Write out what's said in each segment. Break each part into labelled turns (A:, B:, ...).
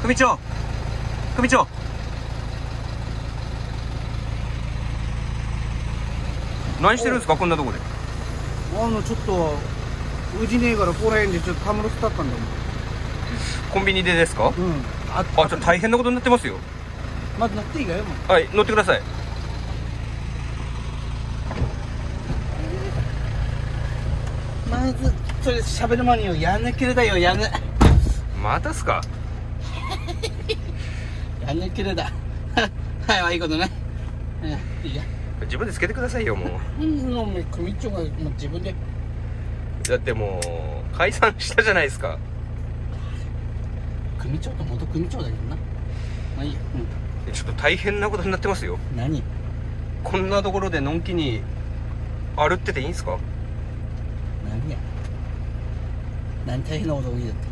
A: 組長組長、何してるんですかこんなとこで。
B: ちょっとうちねえからここら辺でちょっとたむろつったったんだもん。
A: コンビニでですか。ちょっと大変なことになってますよ。
B: まず乗っていいかよ。もう
A: はい、乗ってください。
B: まずそれ喋る前によ、やぬきれだよ、やぬ。
A: またっすか。
B: やぬきれだ。はい、いいことね。いいや。
A: 自分でつけてくださいよもう。
B: お前組長がもう自分で。
A: だってもう解散したじゃないですか。
B: 組長と元組長だけどな。まあいいや。
A: ちょっと大変なことになってますよ。
B: 何？
A: こんなところでのんきに歩ってていいんすか。
B: 何や。何大変なこと多いだって。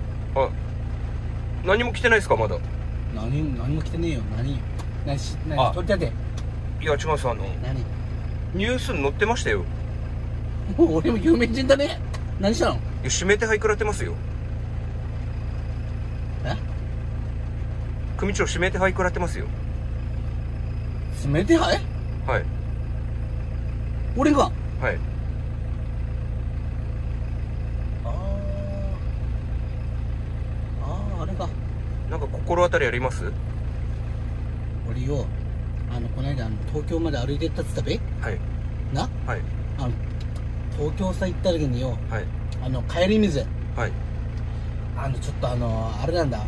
A: 何も来てないですかまだ。
B: 何も来てねえよ。何取り立て。
A: いや違うんです、
B: 何
A: ニュースに載ってましたよ。
B: もう俺も有名人だね。何したの？
A: いや指名手配食らってますよ。組長指名手配食らってますよ。
B: 指名手配？
A: はい。
B: 俺が？
A: はい。
B: あれか。
A: なんか心当たりあります？
B: 俺よ、この間東京まで歩いてったっつったべ？
A: はい。
B: な？
A: はい。
B: 東京さ行った時によ、
A: はい。
B: 帰り水。
A: はい。
B: ちょっとあれなんだ。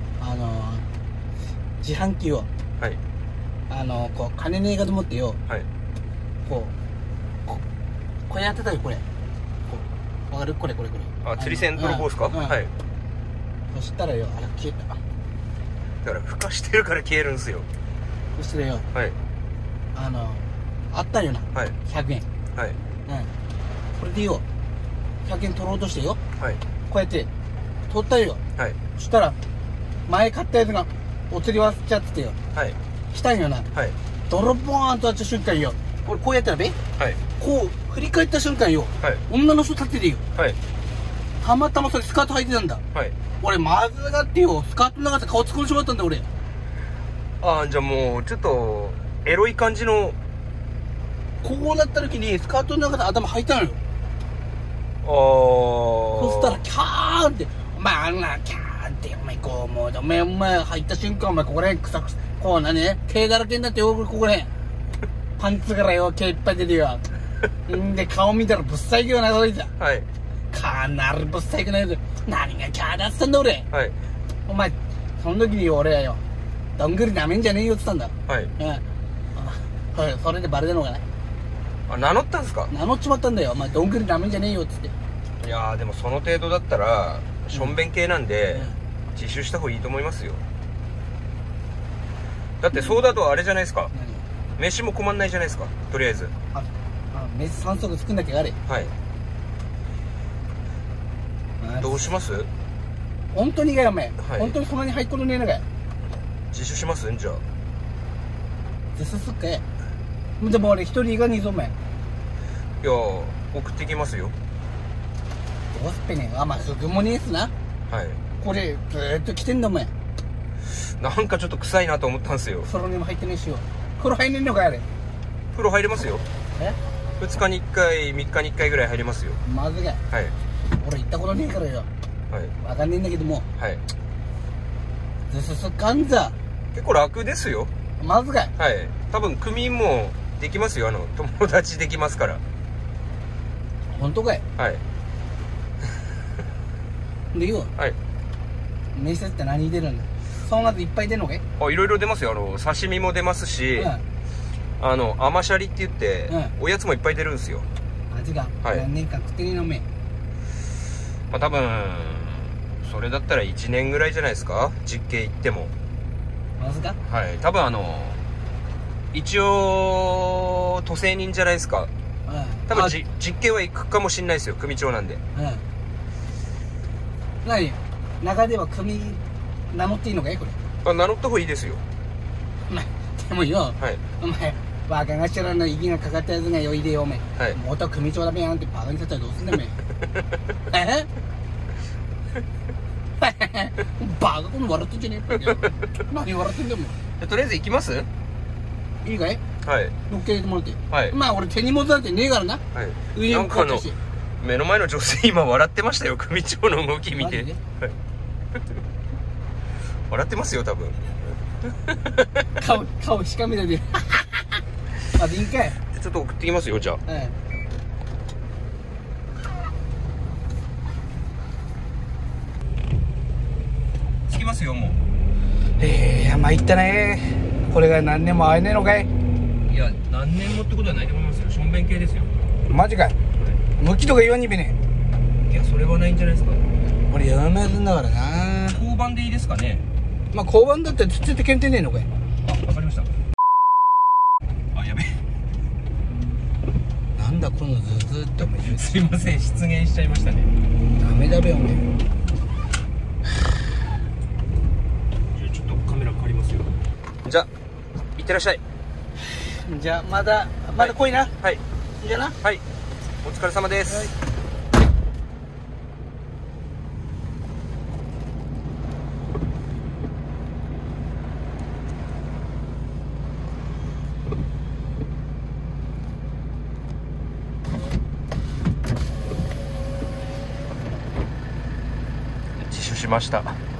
B: 自販機を。
A: はい。
B: こう、金ねえかと思ってよ。
A: はい。
B: これやってたよ、これ。わかる？これ。
A: 釣り線泥棒ですか？はい。
B: そしたらよ、消えた。
A: だから、孵化してるから消えるんですよ。
B: そしたらよ、
A: はい。
B: あったよな。
A: はい。
B: 100円。
A: はい。
B: これでよ、100円取ろうとしてよ。
A: はい。
B: こうやって、取ったよ。
A: はい。
B: そしたら、前買ったやつが、お釣り忘れちゃっててよ。
A: はい。
B: 来たんよな。
A: はい。
B: ドロボーンとあった瞬間よ。俺こうやったらべ？
A: はい。
B: こう、振り返った瞬間よ。
A: はい。
B: 女の人立っててよ。
A: はい。
B: たまたまそれスカート履いてたんだ。
A: はい。
B: 俺まずがってよ、スカートの中で顔突っ込んでしまったんだ俺。
A: じゃあもうちょっとエロい感じの。
B: こうなった時にスカートの中で頭履いたのよ。そしたらキャーンって、お前キャーンってお前こうもうお前入った瞬間お前ここら辺くさこう毛だらけになってよ、ここら辺パンツからよ毛いっぱい出てよ。んで顔見たらぶっさいけどな、そいつ。
A: はい。
B: かなりぶっさいけないけど、何がキャーだっつったんだ俺。
A: はい。
B: お前その時に俺はよ、どんぐりなめんじゃねえよっつったんだ。
A: はい。
B: それでバレたのかね。
A: 名乗ったんすか？
B: 名乗っちまったんだよ。お前どんぐりなめんじゃねえよっつって。
A: いやーでもその程度だったらしょんべん系なんで、自首した方がいいと思いますよ。だってそうだとあれじゃないですか。飯も困んないじゃないですか。とりあえず
B: 飯3足作んなきゃあれ。
A: はい。どうします？
B: 本当にかよお前、
A: はい、
B: 本当にそんなに入っこのねえのかよ。
A: 自首しますんじゃあ。
B: 自首すっかい。でも俺一人いかねえぞお前。い
A: や送ってきますよ。
B: どうすっぺねえ。まあすぐもねえっすな。
A: はい。
B: これずーっと来てんだお前。
A: なんかちょっと臭いなと思ったんですよ。
B: 風呂にも入ってねえしよ。風呂入んねえのかよあれ。
A: 風呂入れますよ。2日に1回3日に1回ぐらい入れますよ。
B: まずかい。
A: はい。
B: 俺行ったことねえからよ。
A: はい。
B: わかんねえんだけども。
A: はい。
B: ずすすかんざ。
A: 結構楽ですよ。
B: まずかい。
A: はい。多分組員もできますよ。友達できますから。
B: 本当かい。
A: はい。
B: でよ。
A: はい。
B: 飯って何出るんだ。そんなといっぱい出るのかい。
A: いろいろ出ますよ。刺身も出ますし、甘シャリって言って、おやつもいっぱい出るんですよ。
B: 味が、何年間食ってねえのめ。
A: まあ多分それだったら1年ぐらいじゃないですか、実刑行っても。
B: まずか。
A: はい。多分一応都政人じゃないですか。多分実刑は行くかもしんないですよ、組長なんで。
B: 何中では組名乗っていいのかいこれ。
A: 名乗った方がいいですよ。
B: でもよ、
A: はい。
B: お前若頭の息がかかったやつがよいでよお前。
A: はい。
B: 元組長だべやんってバカにさったらどうすんだよお前。 バカこの笑ってんじゃねえか。何笑ってんだよ、も
A: とりあえず行きます？
B: う。いいかい？
A: はい
B: 乗っけてもらって。
A: はい。
B: まあ俺手荷物なんてねえからな。
A: はい。
B: 上に
A: なんか目の前の女性今笑ってましたよ、組長の動き見て。はい、笑ってますよ多分。
B: 顔しかめないで。あ、でいいんかい。
A: ちょっと送ってきますよ、じゃあ。
B: はい。
A: 着きますよ、もう。
B: 参ったね。これが何年も会えねえのかい。
A: いや、何年もってことはないと思いますよ。しょんべん系ですよ。
B: マジかい。向きとか言わんにべね
A: いや、それはないんじゃないですか。
B: え。俺やめるんだからな。
A: 交番でいいですかね。
B: まあ交番だってつってて検定ねえのかい。
A: あ、わかりました。あ、やべえ。
B: なんだこのズズってお前。
A: すいません、失言しちゃいましたね。
B: ダメだべお前。
A: じゃあちょっとカメラ借りますよ。じゃあいってらっしゃい。
B: じゃあまだ来いな。
A: はい。
B: じゃあな。
A: はい。お疲れ様です。はい。自首しました。